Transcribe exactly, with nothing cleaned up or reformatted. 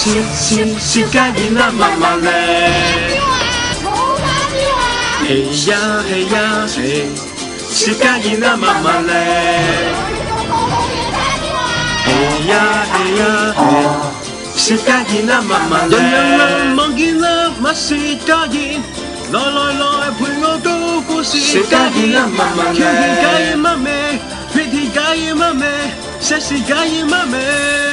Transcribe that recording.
是是是家囡仔妈妈嘞。嘿呀嘿呀嘿，是家囡仔妈妈嘞。嘿呀嘿呀嘿，是家囡仔妈妈嘞。人人望見啦，乜是家燕？來來來，陪我高歌是家燕媽媽嘞。跳起家燕媽咪，pretty家燕媽咪，sexy家燕媽咪。